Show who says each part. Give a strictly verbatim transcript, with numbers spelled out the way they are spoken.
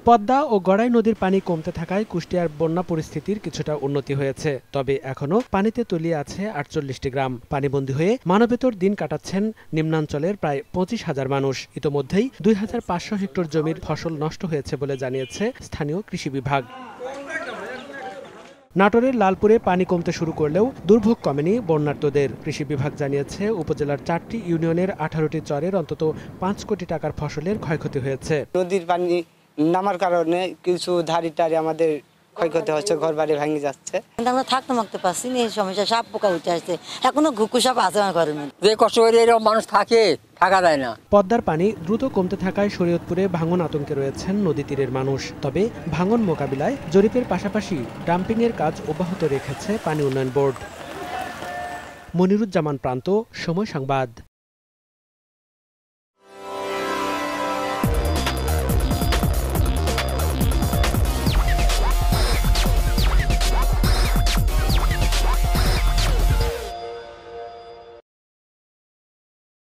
Speaker 1: পদ্মা ও গড়াই নদীর পানি কমতে থাকায় কুষ্টিয়ার বন্যা পরিস্থিতির কিছুটা উন্নতি হয়েছে। তবে এখনো পানিতে তলিয়ে আছে আটচল্লিশটি গ্রাম। পানিবন্দী হয়ে মানবেতর দিন কাটাচ্ছেন নিম্নাঞ্চলের প্রায় পঁচিশ হাজার মানুষ। ইতোমধ্যেই দুই হাজার পাঁচশো হেক্টর জমির ফসল নষ্ট হয়েছে বলে জানিয়েছে স্থানীয় কৃষি বিভাগ। নাটোরের লালপুরে পানি কমতে শুরু করলেও দুর্ভোগ কমেনি বন্যার্তদের। কৃষি বিভাগ জানিয়েছে উপজেলার চারটি ইউনিয়নের আঠারোটি চরের অন্তত পাঁচ কোটি টাকার ফসলের ক্ষয়ক্ষতি হয়েছে।
Speaker 2: নদীর পানি নামার কারণে কিছু ধারি টারি আমাদের ক্ষয়ক্ষতি হচ্ছে, ঘর বাড়ি ভেঙে যাচ্ছে।
Speaker 3: আমরা থাকতে মাখতে পারছি না, এই সমস্যা সাপ পোকা উঠে আসছে, এখনো ঘুঘু সাপ আছে আমার ঘরের মধ্যে।
Speaker 4: যে কষ্ট করে এরকম মানুষ থাকে থাকা যায় না।
Speaker 1: পদ্মার পানি দ্রুত কমতে থাকায় শরীয়তপুরে ভাঙন আতঙ্কে রয়েছেন নদী তীরের মানুষ। তবে ভাঙন মোকাবিলায় জরিপের পাশাপাশি ডাম্পিং এর কাজ অব্যাহত রেখেছে পানি উন্নয়ন বোর্ড। মনিরুজ্জামান প্রান্ত, সময় সংবাদ।